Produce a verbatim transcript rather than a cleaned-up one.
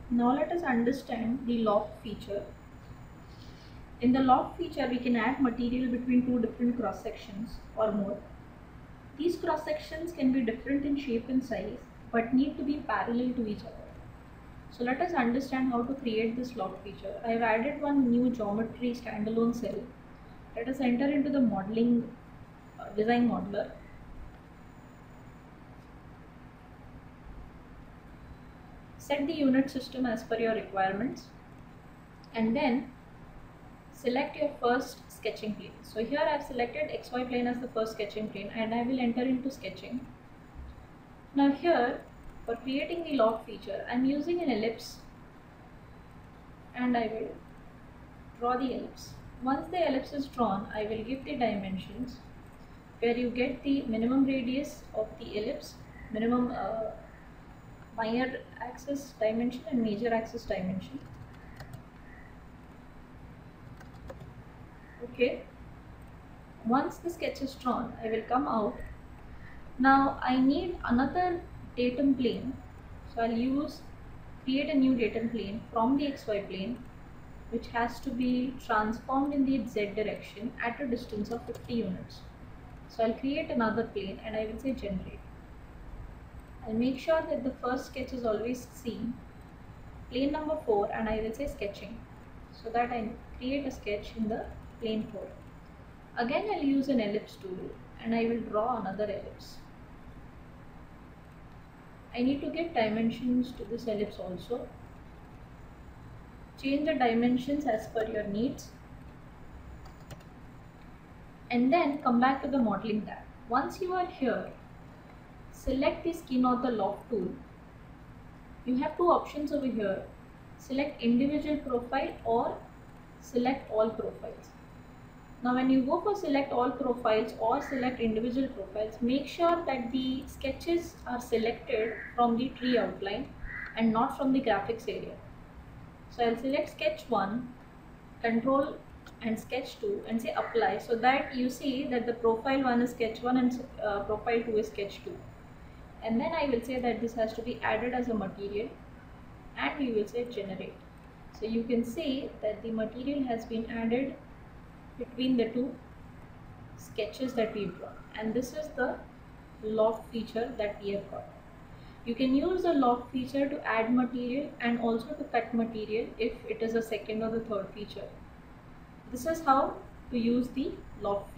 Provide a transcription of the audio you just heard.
Now let us understand the loft feature. In the loft feature, we can add material between two different cross sections or more. These cross sections can be different in shape and size, but need to be parallel to each other. So let us understand how to create this loft feature. I have added one new geometry standalone cell. Let us enter into the modeling uh, design modeler. Set the unit system as per your requirements, and then select your first sketching plane. So here I have selected X Y plane as the first sketching plane, and I will enter into sketching. Now here, for creating the loft feature, I am using an ellipse, and I will draw the ellipse. Once the ellipse is drawn, I will give the dimensions, where you get the minimum radius of the ellipse, minimum uh, minor axis dimension and major axis dimension. Okay. Once the sketch is drawn, I will come out. Now I need another datum plane, so I'll use create a new datum plane from the X Y plane, which has to be transformed in the Z direction at a distance of fifty units. So I'll create another plane and I will say generate. I'll make sure that the first sketch is always seen, plane number four, and I will say sketching, so that I create a sketch in the plane four. Again I'll use an ellipse tool and I will draw another ellipse. I need to give dimensions to this ellipse also. Change the dimensions as per your needs, and then come back to the modeling tab. Once you are here, select the skin or the loft tool. You have two options over here. Select individual profile or select all profiles. Now when you go for select all profiles or select individual profiles, make sure that the sketches are selected from the tree outline and not from the graphics area. So I'll select sketch one, control and sketch two, and say apply, so that you see that the profile one is sketch one and uh, profile two is sketch two. And then I will say that this has to be added as a material, and we will say generate. So you can see that the material has been added between the two sketches that we've drawn, and this is the loft feature that we have got. You can use the loft feature to add material and also to cut material if it is a second or the third feature. This is how to use the loft feature.